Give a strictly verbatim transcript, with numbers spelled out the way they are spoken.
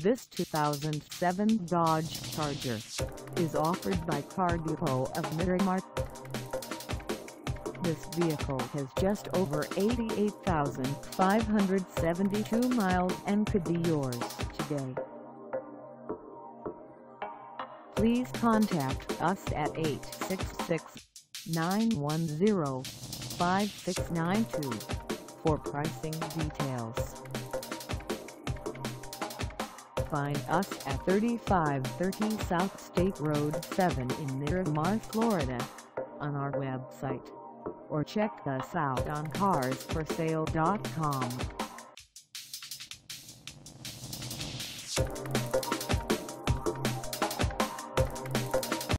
This two thousand seven Dodge Charger is offered by Car Depot of Miramar. This vehicle has just over eighty-eight thousand five hundred seventy-two miles and could be yours today. Please contact us at eight six six, nine one zero, five six nine two for pricing details. Find us at thirty-five thirty South State Road seven in Miramar, Florida, on our website, or check us out on cars for sale dot com.